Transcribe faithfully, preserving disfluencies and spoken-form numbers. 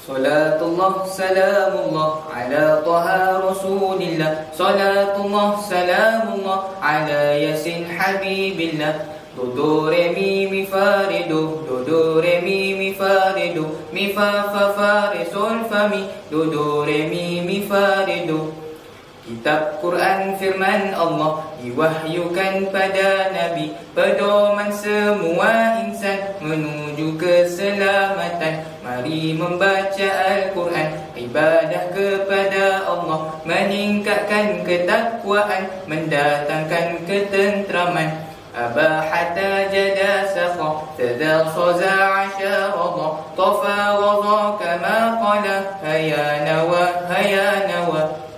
Salatullah salamullah ala taha rasulillah. Salatullah salamullah ala yasin habibillah. Do do re mi mi fa re do, do do re mi mi fa re do, mi fa fa fa re sol fa mi, do do re mi mi fa re do. Kitab Quran firman Allah diwahyukan pada Nabi, pedoman semua insan menuju keselamatan. Mari membaca Al-Quran, ibadah kepada Allah, meningkatkan ketakwaan, mendatangkan ketenteraman. Abahata jada sakha tadar saza asyarada tafa radha kama qala haya nawa haya nawa.